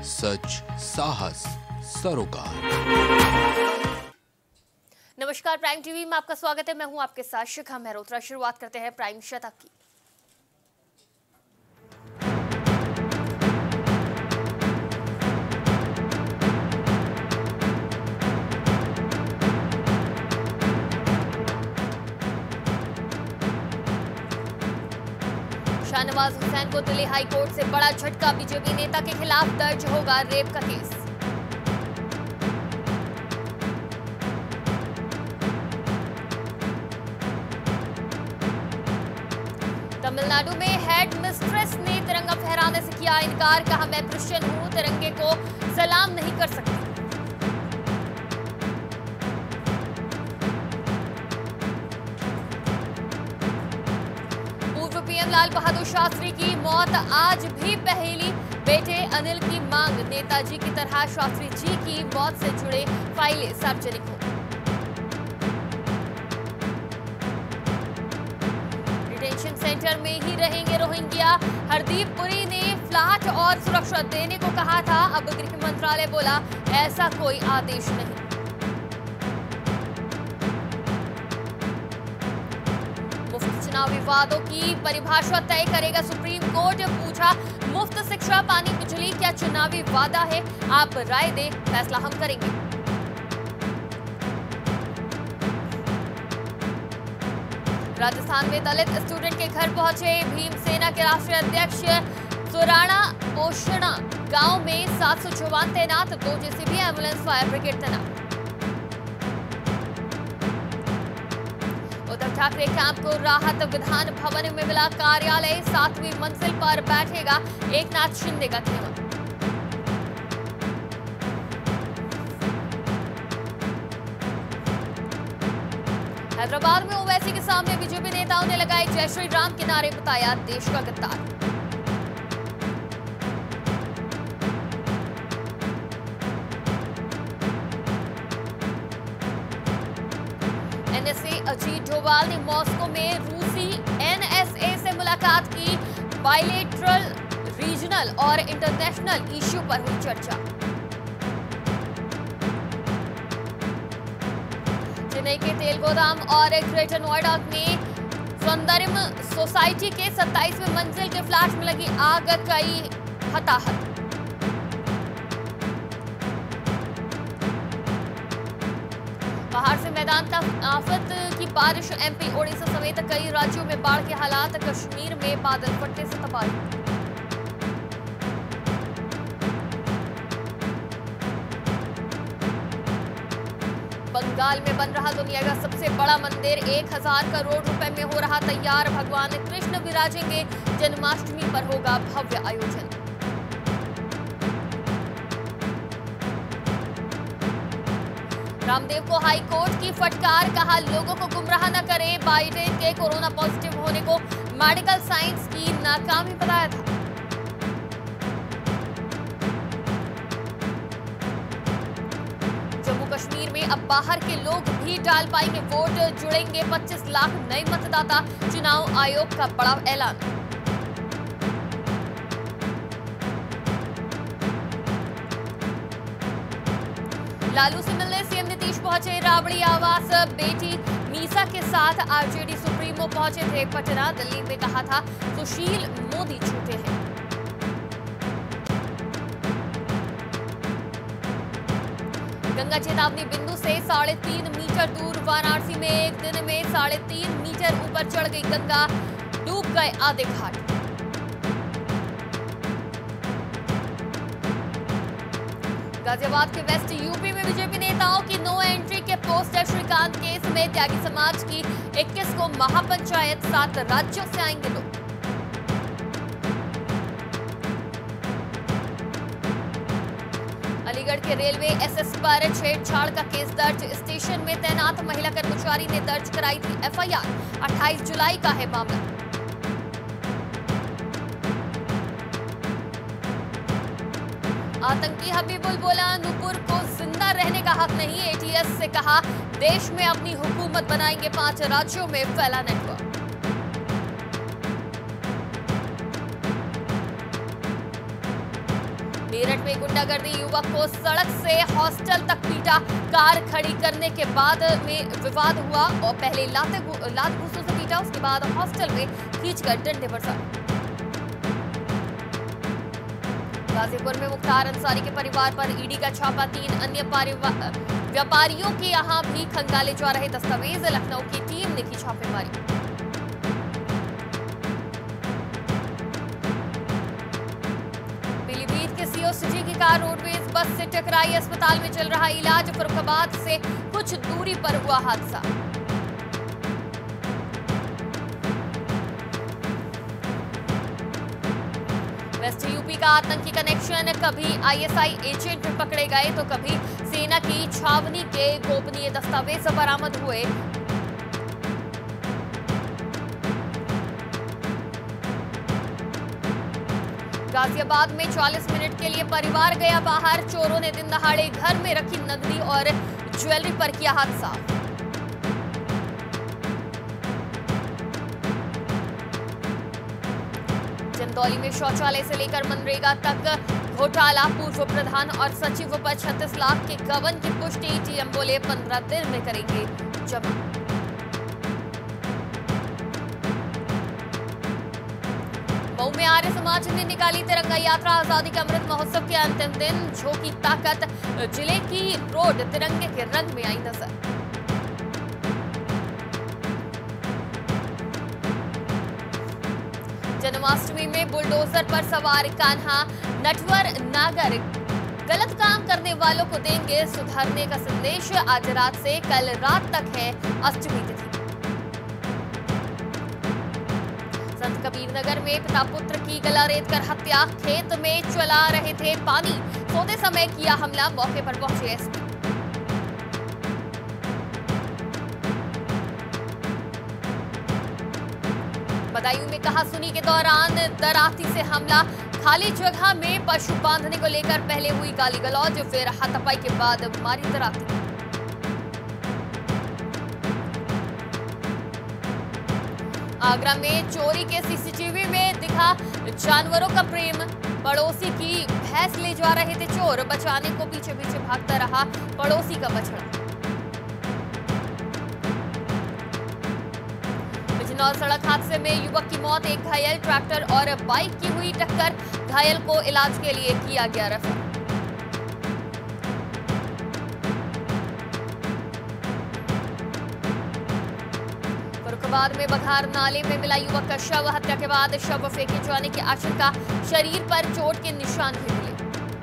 सच, साहस, सरोकार। नमस्कार, प्राइम टीवी में आपका स्वागत है। मैं हूं आपके साथ शिखा मेहरोत्रा। शुरुआत करते हैं प्राइम शतक की। शाहनवाज हुसैन को दिल्ली हाई कोर्ट से बड़ा झटका। बीजेपी नेता के खिलाफ दर्ज होगा रेप का केस। तमिलनाडु में हेड मिस्ट्रेस ने तिरंगा फहराने से किया इनकार। कहा, मैं क्रिश्चियन हूं, तिरंगे को सलाम नहीं कर सकती। पूर्व पीएम लाल बहादुर शास्त्री की मौत आज भी पहेली। बेटे अनिल की मांग, नेताजी की तरह शास्त्री जी की मौत से जुड़े फाइलें सार्वजनिक हो। डिटेंशन सेंटर में ही रहेंगे रोहिंग्या। हरदीप पुरी ने फ्लैट और सुरक्षा देने को कहा था। अब गृह मंत्रालय बोला, ऐसा कोई आदेश नहीं। मुफ्त चुनाव विवादों की परिभाषा तय करेगा सुप्रीम कोर्ट। पूछा, मुफ्त शिक्षा, पानी, बिजली क्या चुनावी वादा है? आप राय दें, फैसला हम करेंगे। राजस्थान में दलित स्टूडेंट के घर पहुंचे भीमसेना के राष्ट्रीय अध्यक्ष सुराणा पोषणा। गांव में 700 जवान तैनात, 2 जेसीबी, एम्बुलेंस, फायर ब्रिगेड तैनात। उद्धव ठाकरे कैंप को राहत। विधान भवन में मिला कार्यालय। 7वीं मंजिल पर बैठेगा एकनाथ शिंदे का खेमा। हैदराबाद में ओवैसी के सामने बीजेपी नेताओं ने लगाए जय श्री राम के नारे। बताया, देश का गद्दार। एनएसए अजीत डोभाल ने मॉस्को में रूसी एनएसए से मुलाकात की। बायलैटरल, रीजनल और इंटरनेशनल इश्यू पर हुई चर्चा। चेन्नई के तेल गोदाम और ग्रेटर नोएडा में सौंदर्यम सोसाइटी के 27वें मंजिल के फ्लैट में लगी आग, कई हताहत। बाहर से मैदान तक आफत की बारिश। एमपी, ओडिशा समेत कई राज्यों में बाढ़ के हालात। कश्मीर में बादल फटने से तबाही। बंगाल में बन रहा दुनिया का सबसे बड़ा मंदिर। 1000 करोड़ रुपए में हो रहा तैयार। भगवान कृष्ण विराजेंगे। जन्माष्टमी पर होगा भव्य आयोजन। रामदेव को हाई कोर्ट की फटकार। कहा, लोगों को गुमराह न करें। बाइडेन के कोरोना पॉजिटिव होने को मेडिकल साइंस की नाकामी बताया था। जम्मू कश्मीर में अब बाहर के लोग भी डाल पाएंगे वोट। जुड़ेंगे 25 लाख नए मतदाता। चुनाव आयोग का बड़ा ऐलान। लालू से मिलने सीएम नीतीश पहुंचे राबड़ी आवास। बेटी मीसा के साथ आरजेडी सुप्रीमो पहुंचे थे पटना। दिल्ली में कहा था, सुशील मोदी झूठे हैं। गंगा चेतावनी बिंदु से 3.5 मीटर दूर। वाराणसी में एक दिन में 3.5 मीटर ऊपर चढ़ गई गंगा। डूब गए आधे घाट। गाजियाबाद के वेस्ट यूपी में बीजेपी नेताओं की नो एंट्री के पोस्टर। श्रीकांत केस में त्यागी समाज की 21 को महापंचायत। 7 राज्यों से आएंगे लोग। अलीगढ़ के रेलवे एसएस पर छेड़छाड़ का केस दर्ज। स्टेशन में तैनात महिला कर्मचारी ने दर्ज कराई थी एफआईआर। 28 जुलाई का है मामला। आतंकी हबीबुल बोला, नुपुर को जिंदा रहने का हक नहीं। एटीएस से कहा, देश में अपनी हुकूमत बनाएंगे। 5 राज्यों में फैला नेटवर्क। मेरठ में गुंडागर्दी, युवक को सड़क से हॉस्टल तक पीटा, कार खड़ी करने के बाद में विवाद हुआ और पहले लात घूंसों से पीटा, उसके बाद हॉस्टल में खींचकर डंडे बरसाए। गाजीपुर में मुख्तार अंसारी के परिवार पर ईडी का छापा, 3 अन्य व्यापारियों के यहां भी खंगाले जा रहे दस्तावेज, लखनऊ की टीम ने की छापेमारी। पीलीभीत के सीओ सिटी की कार रोडवेज बस से टकराई, अस्पताल में चल रहा इलाज, फर्रुखाबाद से कुछ दूरी पर हुआ हादसा। वेस्ट यूपी का आतंकी कनेक्शन, कभी आईएसआई एजेंट पकड़े गए तो कभी सेना की छावनी के गोपनीय दस्तावेज बरामद हुए। गाजियाबाद में 40 मिनट के लिए परिवार गया बाहर, चोरों ने दिन दहाड़े घर में रखी नकदी और ज्वेलरी पर किया हादसा। चंदौली में शौचालय से लेकर मनरेगा तक घोटाला, पूर्व प्रधान और सचिव पर 36 लाख के गबन की पुष्टि, टीएम बोले 15 दिन में करेंगे जमा। मऊ में आर्य समाज ने निकाली तिरंगा यात्रा, आजादी के अमृत महोत्सव के अंतिम दिन झोंकी ताकत, जिले की रोड तिरंगे के रंग में आई नजर। जन्माष्टमी में बुलडोजर पर सवार कान्हा, नटवर नागर गलत काम करने वालों को देंगे सुधरने का संदेश, आज रात से कल रात तक है अष्टमी तिथि। संत कबीर नगर में पिता पुत्र की गला रेत कर हत्या, खेत में चला रहे थे पानी, सोते समय किया हमला, मौके पर पहुंचे एसपी। बदायूं में कहासुनी के दौरान दराती से हमला, खाली जगह में पशु बांधने को लेकर पहले हुई गाली गलौज, फिर हाथापाई के बाद मारी दराती। आगरा में चोरी के सीसीटीवी में दिखा जानवरों का प्रेम, पड़ोसी की भैंस ले जा रहे थे चोर, बचाने को पीछे पीछे भागता रहा पड़ोसी का बछड़ा। बिजनौर सड़क हादसे में युवक की मौत, एक घायल, ट्रैक्टर और बाइक की हुई टक्कर, घायल को इलाज के लिए किया गया रेफर। फर्रुखाबाद में बघार नाले में मिला युवक का शव, हत्या के बाद शव फेंके जाने की आशंका, शरीर पर चोट के निशान भी मिले।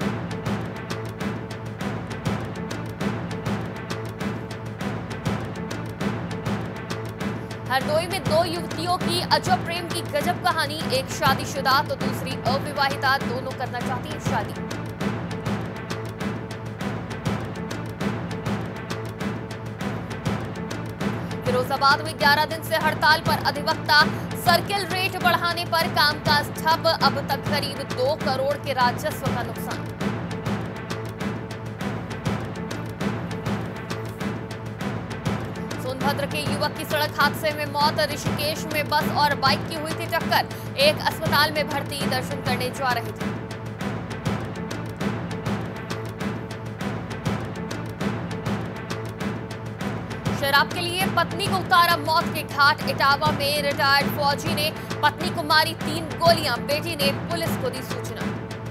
हरदोई में 2 युवतियों की अजब प्रेम की गजब कहानी, एक शादीशुदा तो दूसरी अविवाहिता, दोनों करना चाहती है शादी। फिरोजाबाद में 11 दिन से हड़ताल पर अधिवक्ता, सर्किल रेट बढ़ाने पर कामकाज ठप, अब तक करीब 2 करोड़ के राजस्व का नुकसान। सोनभद्र के युवक की सड़क हादसे में मौत, ऋषिकेश में बस और बाइक की हुई थी टक्कर, एक अस्पताल में भर्ती, दर्शन करने जा रहे थे। शराब के लिए पत्नी को उतारा मौत के घाट, इटावा में रिटायर्ड फौजी ने पत्नी को मारी 3 गोलियां, बेटी ने पुलिस को दी सूचना।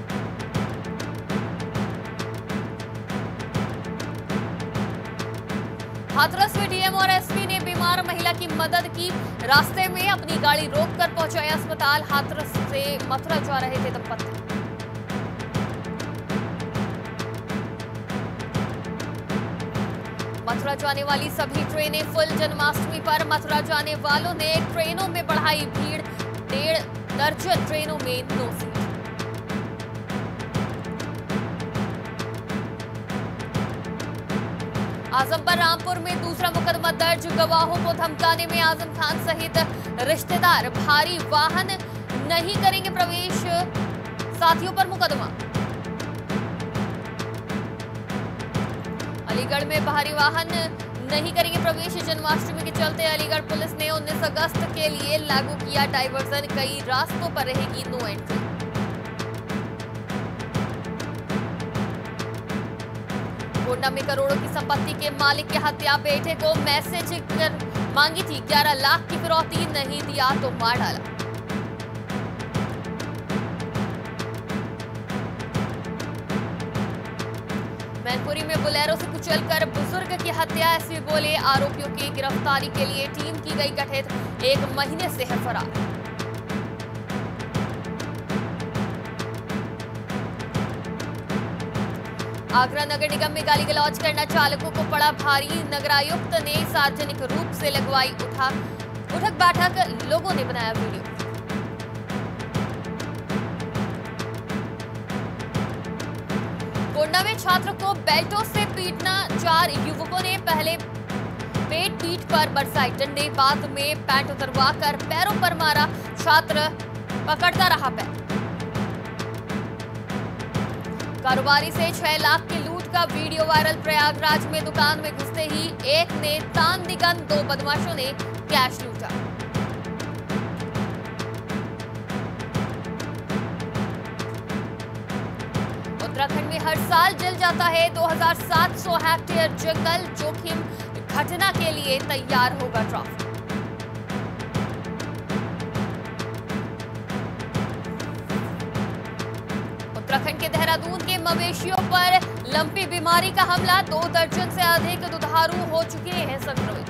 हाथरस में डीएम और एसपी ने बीमार महिला की मदद की, रास्ते में अपनी गाड़ी रोककर पहुंचाया अस्पताल, हाथरस से मथुरा जा रहे थे दंपति। मथुरा जाने वाली सभी ट्रेनें फुल, जन्माष्टमी पर मथुरा जाने वालों ने ट्रेनों में बढ़ाई भीड़, 1.5 दर्जन ट्रेनों में नो सीट। आजम पर रामपुर में दूसरा मुकदमा दर्ज, गवाहों को धमकाने में आजम खान सहित रिश्तेदार, भारी वाहन नहीं करेंगे प्रवेश, साथियों पर मुकदमा। अलीगढ़ में भारी वाहन नहीं करेंगे प्रवेश, जन्माष्टमी के चलते अलीगढ़ पुलिस ने 19 अगस्त के लिए लागू किया डाइवर्जन, कई रास्तों पर रहेगी नो एंट्री। गोंडा में करोड़ों की संपत्ति के मालिक की हत्या, बेटे को मैसेज कर मांगी थी 11 लाख की फिरौती, नहीं दिया तो मार डाला। मैनपुरी में बोलेरो से कुचलकर बुजुर्ग की हत्या, एसपी बोले आरोपियों की गिरफ्तारी के लिए टीम की गई गठित, 1 महीने से है फरार। आगरा नगर निगम में गाली गलौज करना चालकों को पड़ा भारी, नगरायुक्त ने सार्वजनिक रूप से लगवाई उठक बैठक, लोगों ने बनाया वीडियो। गोंडा में छात्र को बेल्टों से पीटना, 4 युवकों ने पहले पीठ पर बरसाए डंडे, बाद में पैंट उतरवा कर पैरों पर मारा, छात्र पकड़ता रहा पैर। कारोबारी से 6 लाख की लूट का वीडियो वायरल, प्रयागराज में दुकान में घुसते ही एक ने तान दी गन, 2 बदमाशों ने कैश लूटा। उत्तराखंड में हर साल जल जाता है 2700 हेक्टेयर जंगल, जोखिम घटना के लिए तैयार होगा ड्राफ्ट। उत्तराखंड के देहरादून के मवेशियों पर लंपी बीमारी का हमला, 2 दर्जन से अधिक दुधारू हो चुके हैं संक्रमित।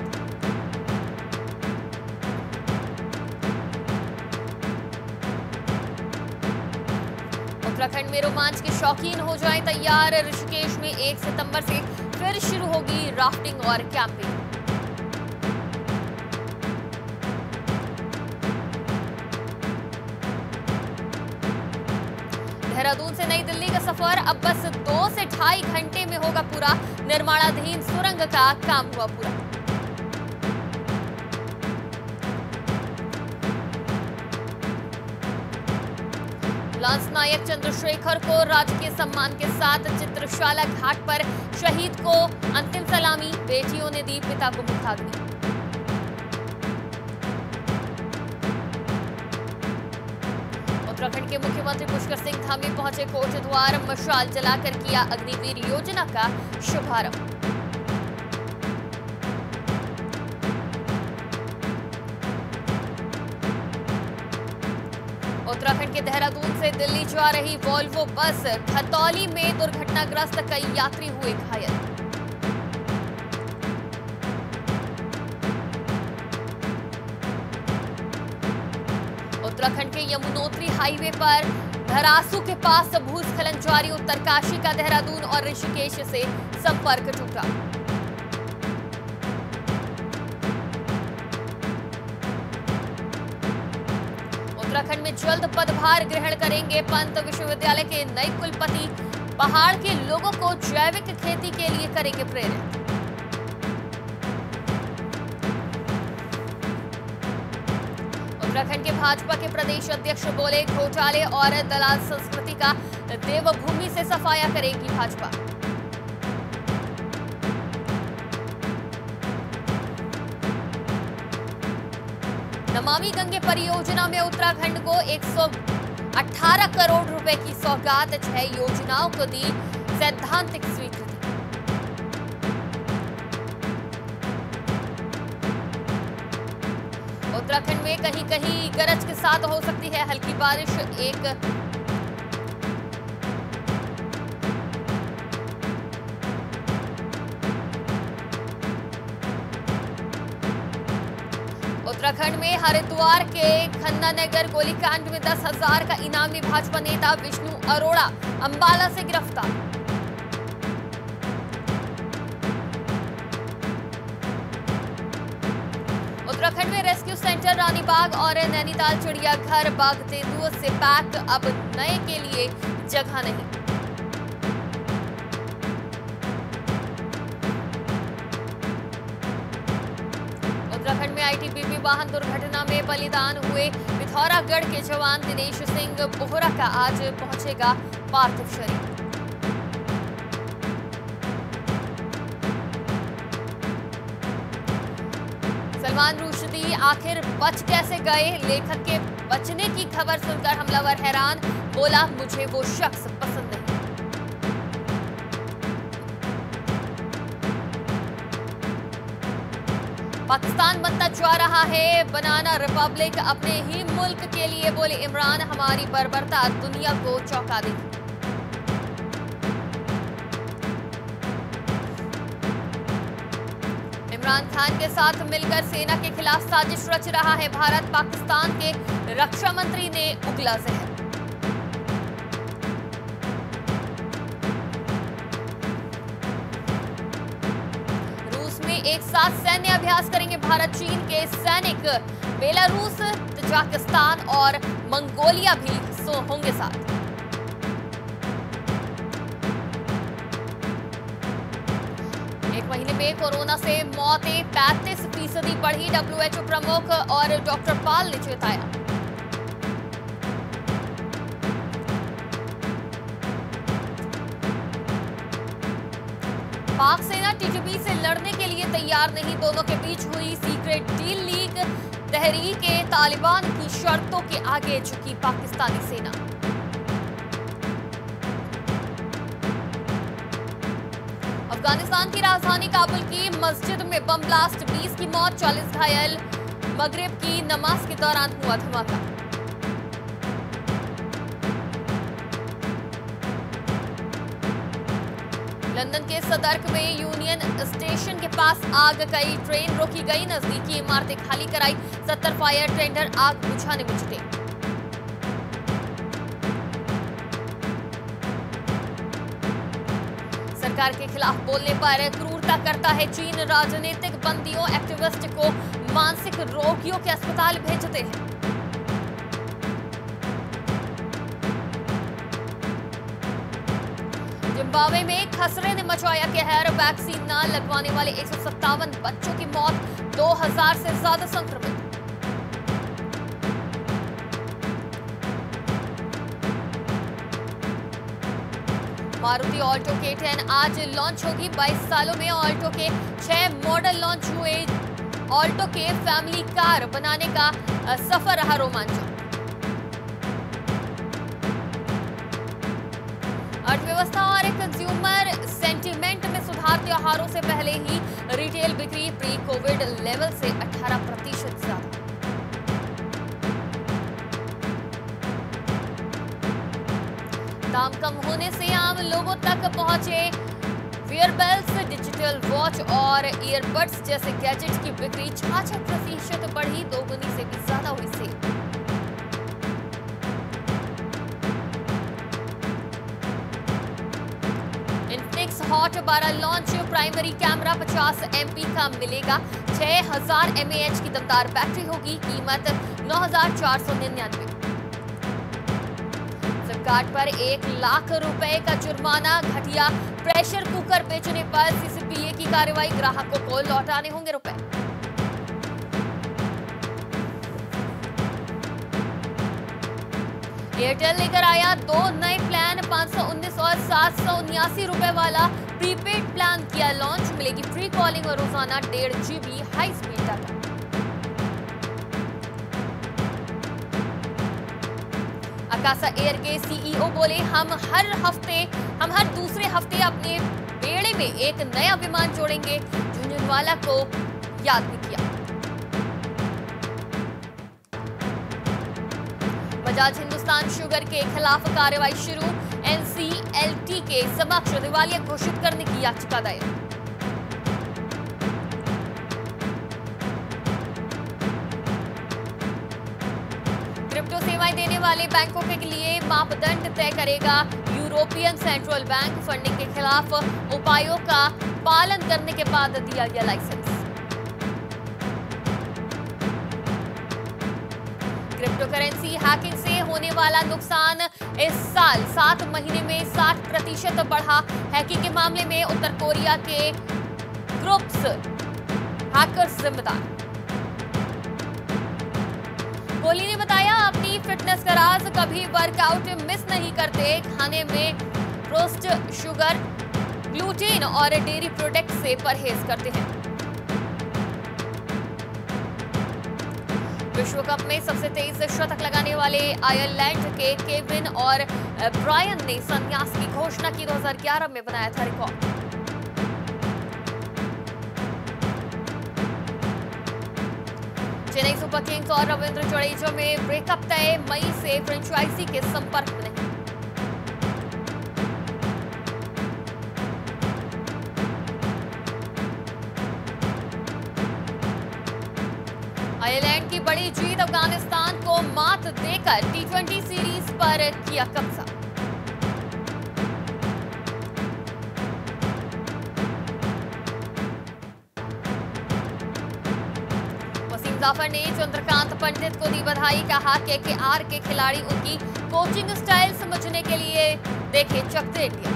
उत्तराखंड में रोमांच के शौकीन हो जाएं तैयार, ऋषिकेश में 1 सितंबर से फिर शुरू होगी राफ्टिंग और कैंपिंग। देहरादून से नई दिल्ली का सफर अब बस 2 से 2.5 घंटे में होगा पूरा, निर्माणाधीन सुरंग का काम हुआ पूरा। लांस नायक चंद्रशेखर को राजकीय सम्मान के साथ चित्रशाला घाट पर शहीद को अंतिम सलामी, बेटियों ने दी पिता को मुखाग्नि। उत्तराखंड के मुख्यमंत्री पुष्कर सिंह धामी पहुंचे कोटद्वार, मशाल जलाकर किया अग्निवीर योजना का शुभारंभ। उत्तराखंड के देहरादून से दिल्ली जा रही वोल्वो बस खतौली में दुर्घटनाग्रस्त, कई यात्री हुए घायल। उत्तराखंड के यमुनोत्री हाईवे पर धरासू के पास भूस्खलन जारी, उत्तरकाशी का देहरादून और ऋषिकेश से संपर्क टूटा। उत्तराखंड में जल्द पदभार ग्रहण करेंगे पंत विश्वविद्यालय के नए कुलपति, पहाड़ के लोगों को जैविक खेती के लिए करेंगे प्रेरित। उत्तराखंड के भाजपा के प्रदेश अध्यक्ष बोले घोटाले और दलाल संस्कृति का देवभूमि से सफाया करेगी भाजपा। नमामि गंगे परियोजना में उत्तराखंड को 118 करोड़ रुपए की सौगात, 6 योजनाओं को दी सैद्धांतिक स्वीकृति। उत्तराखंड में कहीं कहीं गरज के साथ हो सकती है हल्की बारिश, उत्तराखंड में हरिद्वार के खन्ना नगर गोलीकांड में 10,000 का इनामी भाजपा नेता विष्णु अरोड़ा अंबाला से गिरफ्तार। उत्तराखंड में रेस्क्यू सेंटर रानीबाग और नैनीताल चिड़ियाघर बाघ तेंदुओं से पैक, अब नए के लिए जगह नहीं। उत्तराखंड में आईटीबीपी वाहन दुर्घटना में बलिदान हुए पिथौरागढ़ के जवान दिनेश सिंह बोहरा का आज पहुंचेगा पार्थिव शरीर। सलमान रुश्दी आखिर बच कैसे गए, लेखक के बचने की खबर सुनकर हमलावर हैरान, बोला मुझे वो शख्स पसंद नहीं। पाकिस्तान बनता जा रहा है बनाना रिपब्लिक, अपने ही मुल्क के लिए बोले इमरान, हमारी बर्बरता दुनिया को चौंका देगी। इमरान खान के साथ मिलकर सेना के खिलाफ साजिश रच रहा है भारत, पाकिस्तान के रक्षा मंत्री ने उगला जहर। रूस में एक साथ सैन्य अभ्यास करेंगे भारत चीन के सैनिक, बेलारूस, तजाकिस्तान और मंगोलिया भी होंगे साथ। महीने में कोरोना से मौतें 35% बढ़ी, WHO प्रमुख और डॉक्टर पाल ने चेताया। पाक सेना TTP से लड़ने के लिए तैयार नहीं, दोनों के बीच हुई secret deal leak, Tehrik-e Taliban की शर्तों के आगे झुकी पाकिस्तानी सेना। अफगानिस्तान की राजधानी काबुल की मस्जिद में बम ब्लास्ट, 20 की मौत, 40 घायल, मगरिब की नमाज के दौरान हुआ धमाका। लंदन के सदर्क में यूनियन स्टेशन के पास आग, कई ट्रेन रोकी गई, नजदीकी इमारतें खाली कराई, 70 फायर टेंडर आग बुझाने में जुटे। सरकार के खिलाफ बोलने पर क्रूरता करता है चीन, राजनीतिक बंदियों, एक्टिविस्ट को मानसिक रोगियों के अस्पताल भेजते हैं। जिम्बाब्वे में खसरे ने मचाया कहर, वैक्सीन न लगवाने वाले 157 बच्चों की मौत, 2000 से ज्यादा संक्रमित। मारुति ऑल्टो K10 आज लॉन्च होगी, 22 सालों में ऑल्टो के 6 मॉडल लॉन्च हुए। ऑल्टो के फैमिली कार बनाने का सफर रहा रोमांचक। अर्थव्यवस्था और कंज्यूमर सेंटीमेंट में सुधार, त्योहारों से पहले ही रिटेल बिक्री प्री कोविड लेवल से 18% ज्यादा। दाम कम होने से आम लोगों तक पहुंचे वियरबेल्स, डिजिटल वॉच और ईयरबड्स जैसे गैजेट्स की बिक्री 66% बढ़ी, दोगुनी से भी ज्यादा हुई sale. Infinix hot 12 launch, primary camera 50 MP का मिलेगा, 6000 mAh की दमदार बैटरी होगी, कीमत 9499। कार्ड पर 1 लाख रुपए का जुर्माना, घटिया प्रेशर कुकर बेचने पर CCPA की कार्रवाई, ग्राहकों को लौटाने होंगे रुपए। एयरटेल लेकर आया 2 नए प्लान, 519 और 779 रुपए वाला प्रीपेड प्लान किया लॉन्च, मिलेगी फ्री कॉलिंग और रोजाना 1.5 GB high speed data. Akasa air के CEO बोले, हम हर दूसरे हफ्ते अपने बेड़े में एक नया विमान जोड़ेंगे, झुंझुनवाला को याद भी किया। बजाज हिंदुस्तान शुगर के खिलाफ कार्रवाई शुरू, NCLT के समक्ष दिवालिया घोषित करने की याचिका दायर। क्रिप्टो सेवाएं देने वाले बैंकों के लिए मापदंड तय करेगा यूरोपियन सेंट्रल बैंक, फंडिंग के खिलाफ उपायों का पालन करने के बाद दिया गया लाइसेंस। क्रिप्टो करेंसी हैकिंग से होने वाला नुकसान इस साल 7 महीने में 60% बढ़ा, हैकिंग के मामले में उत्तर कोरिया के ग्रुप्स हैकर्स जिम्मेदार। कोहली ने बताया, अपनी फिटनेस का राज, कभी वर्कआउट मिस नहीं करते, खाने में प्रोसेस्ड शुगर, ग्लूटेन और डेयरी प्रोडक्ट से परहेज करते हैं। विश्व कप में सबसे तेज शतक लगाने वाले आयरलैंड के केविन और ब्रायन ने संन्यास की घोषणा की, 2011 में बनाया था रिकॉर्ड। चेन्नई सुपर किंग्स और रविंद्र जडेजा में ब्रेकअप तय, मई से फ्रेंचाइजी के संपर्क में नहीं। आयरलैंड की बड़ी जीत, अफगानिस्तान को मात देकर टी20 सीरीज पर किया कब्जा। जाफर ने चंद्रकांत पंडित को दी बधाई, कहा केकेआर के खिलाड़ी उनकी कोचिंग स्टाइल समझने के लिए देखे चक दे इंडिया।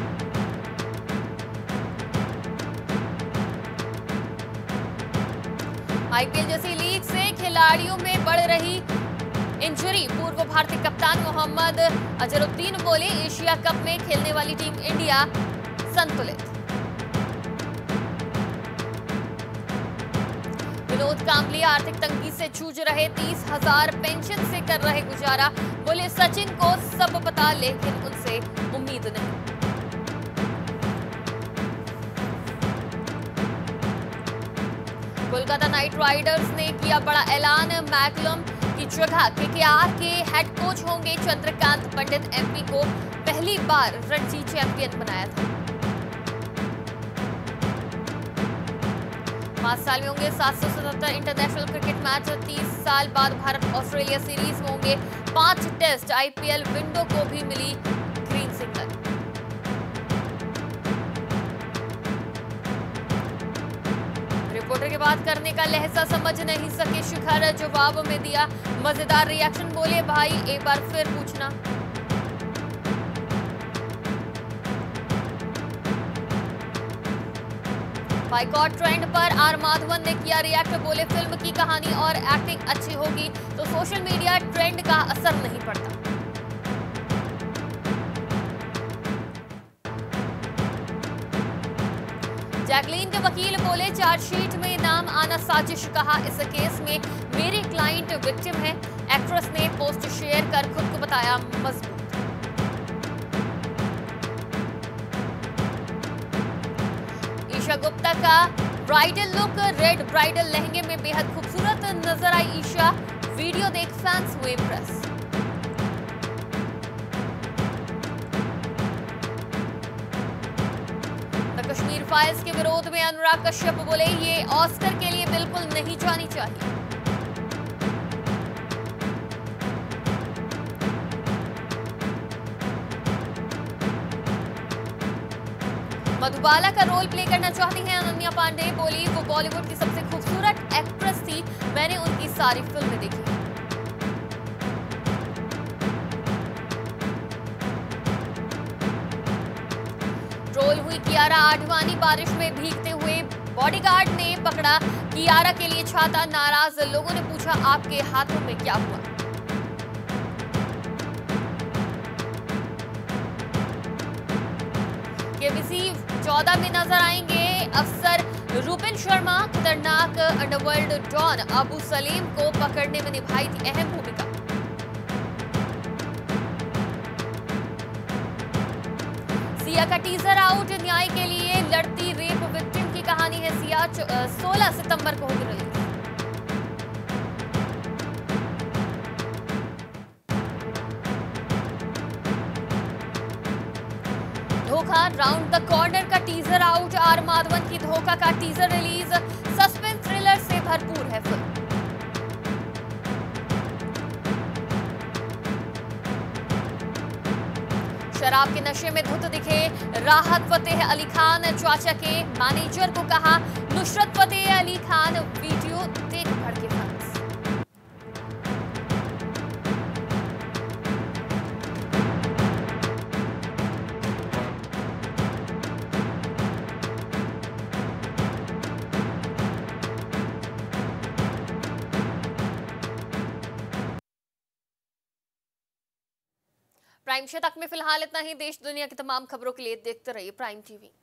आईपीएल जैसी लीग से खिलाड़ियों में बढ़ रही इंजरी, पूर्व भारतीय कप्तान मोहम्मद अजहरुद्दीन बोले, एशिया कप में खेलने वाली टीम इंडिया संतुलित। विनोद कांबली आर्थिक तंगी से जूझ रहे, 30,000 पेंशन से कर रहे गुजारा, बोले सचिन को सब पता लेकिन उनसे उम्मीद नहीं। कोलकाता नाइट राइडर्स ने किया बड़ा ऐलान, मैकलम की जगह केकेआर के हेड कोच होंगे चंद्रकांत पंडित। एमपी को पहली बार रणजी चैंपियन बनाया था। 5 साल में होंगे 777 इंटरनेशनल क्रिकेट मैच। 30 साल बाद भारत ऑस्ट्रेलिया सीरीज में होंगे 5 टेस्ट। आईपीएल विंडो को भी मिली ग्रीन सिग्नल। रिपोर्टर के बात करने का लहजा समझ नहीं सके शिखर, जवाब में दिया मजेदार रिएक्शन, बोले भाई एक बार फिर पूछना। बाइकॉट ट्रेंड पर आर माधवन ने किया रिएक्ट, बोले फिल्म की कहानी और एक्टिंग अच्छी होगी तो सोशल मीडिया ट्रेंड का असर नहीं पड़ता। जैकलीन के वकील बोले चार्जशीट में नाम आना साजिश, कहा इस केस में मेरे क्लाइंट विक्टिम है। एक्ट्रेस ने पोस्ट शेयर कर खुद को बताया मजबूत। ईशा गुप्ता का ब्राइडल लुक, रेड ब्राइडल लहंगे में बेहद खूबसूरत नजर आई ईशा। वीडियो देख फैंस हुए इम्प्रेस। द कश्मीर फाइल्स के विरोध में अनुराग कश्यप बोले, ये ऑस्कर के लिए बिल्कुल नहीं जानी चाहिए। मधुबाला का रोल प्ले करना चाहती हैं अनन्या पांडे, बोली वो बॉलीवुड की सबसे खूबसूरत एक्ट्रेस थी, मैंने उनकी सारी फिल्में देखी। ट्रोल हुई कियारा आडवाणी, बारिश में भीगते हुए बॉडीगार्ड ने पकड़ा कियारा के लिए छाता, नाराज लोगों ने पूछा आपके हाथों में क्या हुआ। केबीसी 14 में नजर आएंगे अफसर रूपिन शर्मा, खतरनाक अंडरवर्ल्ड डॉन अबू सलीम को पकड़ने में निभाई थी अहम भूमिका। सिया का टीजर आउट, न्याय के लिए लड़ती रेप विक्टिम की कहानी है सिया। 16 सितंबर को होगी release. Dhokha round the corner का टीजर आउट, आर माधवन की धोखा का टीजर रिलीज। सस्पेंस थ्रिलर से भरपूर है फिल्म। शराब के नशे में धुत दिखे राहत फतेह अली खान, चाचा के मैनेजर को कहा नुसरत फतेह अली खान, वीडियो देख भड़के फैंस। प्राइम शतक में फिलहाल इतना ही। देश दुनिया की तमाम खबरों के लिए देखते रहिए प्राइम टीवी।